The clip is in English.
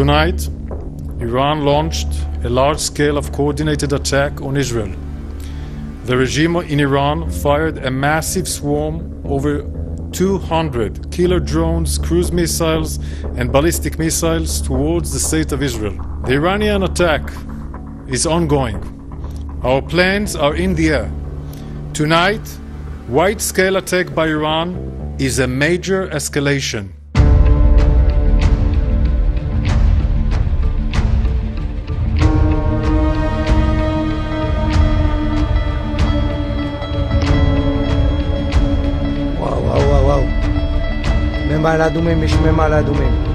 Tonight, Iran launched a large-scale of coordinated attack on Israel. The regime in Iran fired a massive swarm over 200 killer drones, cruise missiles, and ballistic missiles towards the state of Israel. The Iranian attack is ongoing. Our planes are in the air. Tonight, wide-scale attack by Iran is a major escalation. וואו. ממעלה דומם, יש ממעלה דומם.